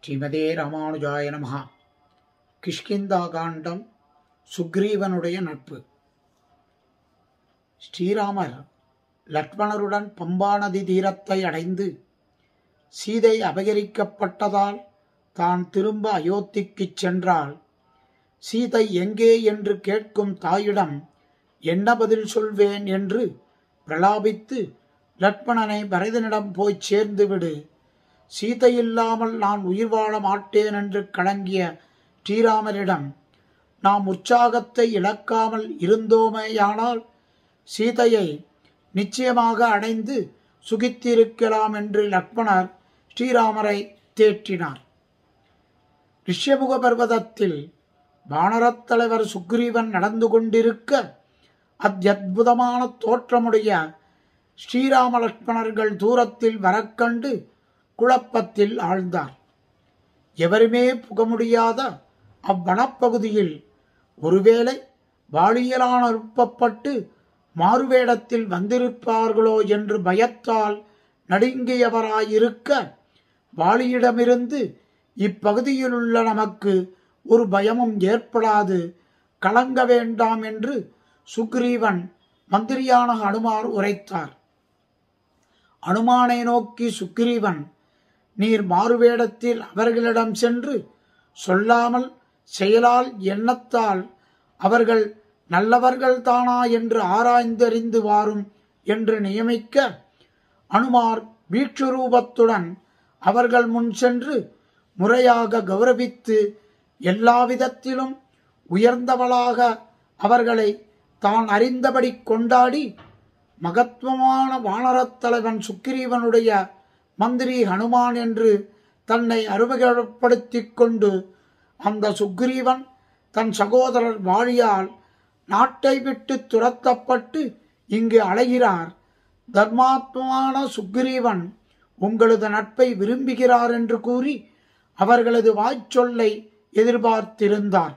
ஸ்ரீமதே ராமானுஜாய நமஹ. கிஷ்கிந்தா காண்டம். சுக்ரீவனுடைய நட்பு. ஸ்ரீராமர் லக்ஷ்மணருடன் பம்பா நதி தீரத்தை அடைந்து சீதை அபகரிக்கப்பட்டதால் தான் திரும்ப அயோத்திக்குச் சென்றால் சீதை எங்கே என்று கேட்கும் தாயிடம் என்ன பதில் சொல்வேன் என்று பிரலாபித்து லக்ஷ்மணனை பரதனிடம் போய்ச் சேர்ந்துவிடு, சீதை இல்லாமல் நான் உயிர் வாழ மாட்டேன் என்று கலங்கிய ஸ்ரீராமரிடம் நாம் உற்சாகத்தை இழக்காமல் இருந்தோமேயானால் சீதையை நிச்சயமாக அடைந்து சுகித்திருக்கலாம் என்று லக்ஷ்மணர் ஸ்ரீராமரை தேற்றினார். ரிஷ்யமுக பர்வதத்தில் வானரத் தலைவர் சுக்ரீவன் நடந்து கொண்டிருக்க அத்யத்புதமான தோற்றமுடைய ஸ்ரீராம லக்ஷ்மணர்கள் தூரத்தில் வரக்கண்டு குழப்பத்தில் ஆழ்ந்தார். எவருமே புக முடியாத அவ்வனப்பகுதியில் ஒருவேளை வாளியலான அனுப்பப்பட்டு மாறுவேடத்தில் வந்திருப்பார்களோ என்று பயத்தால் நடுங்கியவராயிருக்க, வாளியிடமிருந்து இப்பகுதியிலுள்ள நமக்கு ஒரு பயமும் ஏற்படாது, கலங்க வேண்டாம் என்று சுக்ரீவன் மந்திரியான அனுமார் உரைத்தார். அனுமானை நோக்கி சுக்ரீவன், நீர் மாறுவேடத்தில் அவர்களிடம் சென்று சொல்லாமல் செயலால் எண்ணத்தால் அவர்கள் நல்லவர்கள் தானா என்று ஆராய்ந்தறிந்து வாரும் என்று நியமிக்க, அனுமார் வீட்சுரூபத்துடன் அவர்கள் முன் சென்று முறையாக கௌரவித்து எல்லாவிதத்திலும் உயர்ந்தவளாக அவர்களை தான் அறிந்தபடி கொண்டாடி மகத்துவமான வானரத் தலைவன் சுக்ரீவனுடைய மந்திரி ஹனுமான் என்று தன்னை அறிமுகப்படுத்திக் கொண்டு, அந்த சுக்ரீவன் தன் சகோதரர் வாளியால் நாட்டை விட்டு துரத்தப்பட்டு இங்கு அலைகிறார். தர்மாத்மான சுக்ரீவன் உங்களது நட்பை விரும்புகிறார் என்று கூறி அவர்களது வாய்ச்சொல்லை எதிர்பார்த்திருந்தார்.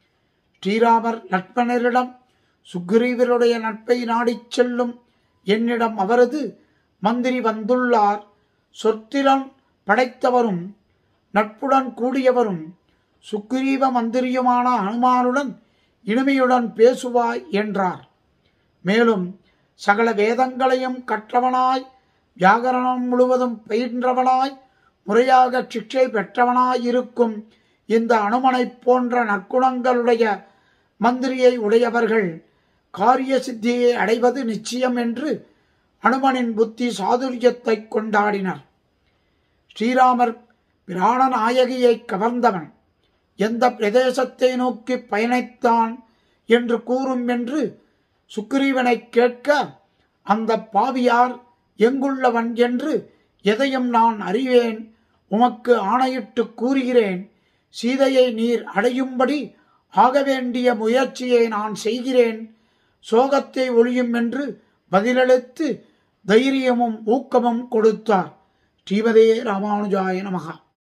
ஸ்ரீராமர் லக்ஷ்மணரிடம் சுக்ரீவருடைய நட்பை நாடிச் செல்லும் என்னிடம் அவரது மந்திரி வந்துள்ளார், சொத்திரன் படைத்தவரும் நட்புடன் கூடியவரும் சுக்ரீவ மந்திரியுமான ஹனுமானுடன் இனிமையுடன் பேசுவாய் என்றார். மேலும் சகல வேதங்களையும் கற்றவனாய், வியாகரணம் முழுவதும் பயின்றவனாய், முறையாக சிக்ஷை பெற்றவனாயிருக்கும் இந்த அனுமனைப் போன்ற நற்குணங்களுடைய மந்திரியை உடையவர்கள் காரிய சித்தியை அடைவது நிச்சயம் என்று அனுமனின் புத்தி சாதுரியத்தை கொண்டாடினர். ஸ்ரீராமர் பிராணநாயகியை கவர்ந்தவன் எந்த பிரதேசத்தை நோக்கி பயணித்தான் என்று கூறும் என்று சுக்ரீவனை கேட்க, அந்த பாவியார் எங்குள்ளவன் என்று எதையும் நான் அறிவேன், உமக்கு ஆணையிட்டு கூறுகிறேன், சீதையை நீர் அடையும்படி ஆக வேண்டிய முயற்சியை நான் செய்கிறேன், சோகத்தை ஒழியும் என்று பதிலளித்து தைரியமும் ஊக்கமும் கொடுத்தார். ஸ்ரீமதே ராமானுஜாய நமஹ.